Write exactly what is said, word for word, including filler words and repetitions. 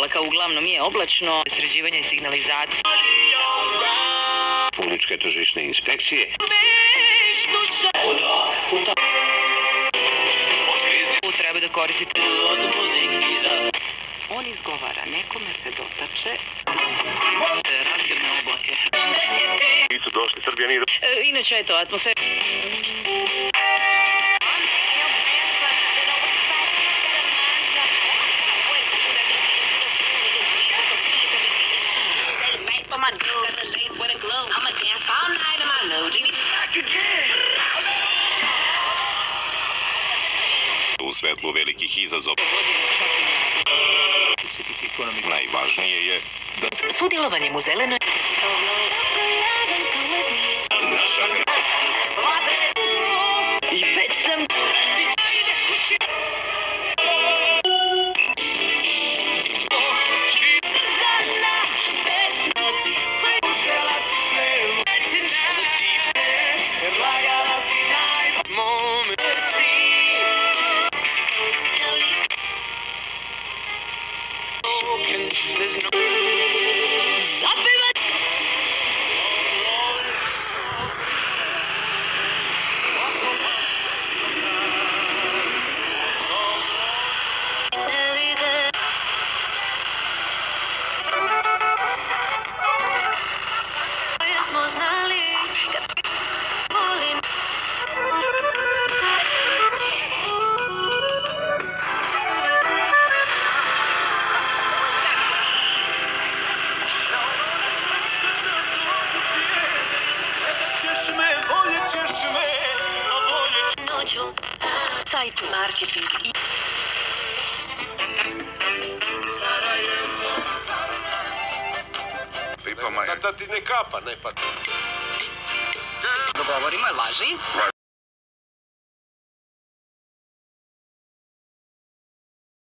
oblaka, uglavnom je oblačno. Sređivanje signalizacije. Publičke tržišne inspekcije. Treba da koristite. On izgovara, nekome se dotače. Razgrne oblake. Nisu došli, Srbija nije... Inače je to atmosfera. U svetlu velikih izazova. Najvažnije je da... Sudjelovanjem u zelenoj... I već sam... Sajtu marketing i... Da ti ne kapa, ne pa... Dogovorimo, laži.